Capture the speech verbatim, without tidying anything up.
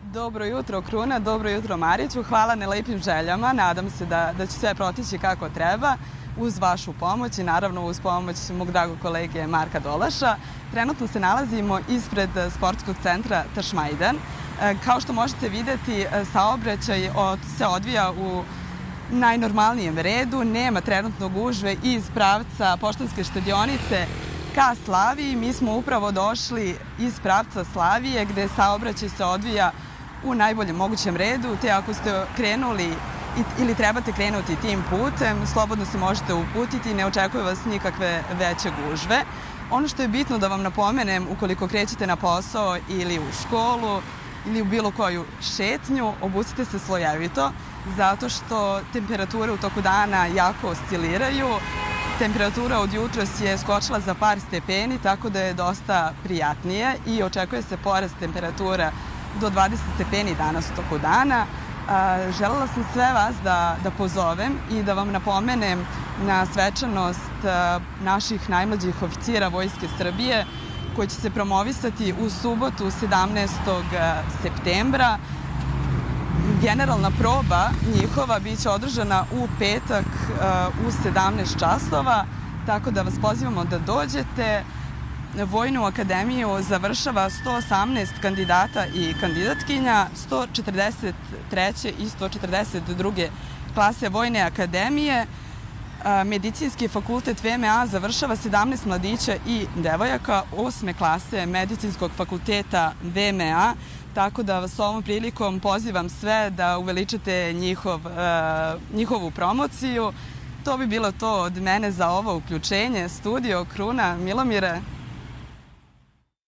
Dobro jutro, Kruna, dobro jutro, Mariću. Hvala na lepim željama. Nadam se da, da će sve protići kako treba uz vašu pomoć i naravno uz pomoć mog dragog kolege Marka Dolaša. Trenutno se nalazimo ispred sportskog centra Tašmajdan. Kao što možete videti, saobraćaj se odvija u najnormalnijem redu. Nema trenutno gužve iz pravca Poštanske štedionice ka Slaviji. Mi smo upravo došli iz pravca Slavije gde saobraćaj se odvija u najboljem mogućem redu, te ako ste krenuli ili trebate krenuti tim putem, slobodno se možete uputiti, ne očekuje vas nikakve veće gužve. Ono što je bitno da vam napomenem, ukoliko krećete na posao ili u školu ili u bilo koju šetnju, obucite se slojevito, zato što temperature u toku dana jako osciliraju. Temperatura od jutros je skočila za par stepeni, tako da je dosta prijatnije i očekuje se porast temperatura do dvadeset stepeni danas u toku dana. Želela sam sve vas da, da pozovem i da vam napomenem na svečanost naših najmlađih oficira Vojske Srbije koji će se promovisati u subotu sedamnaestog septembra. Generalna proba njihova biće održana u petak u sedamnaest časova, tako da vas pozivamo da dođete. Vojnu akademiju završava sto osamnaest kandidata i kandidatkinja, sto četrdeset treće i sto četrdeset druge klase Vojne akademije. Medicinski fakultet V M A završava sedamnaest mladića i devojaka osme klase Medicinskog fakulteta V M A, tako da vas ovom prilikom pozivam sve da uveličate njihov, njihovu promociju. To bi bilo to od mene za ovo uključenje. Studio Kruna, Milomire.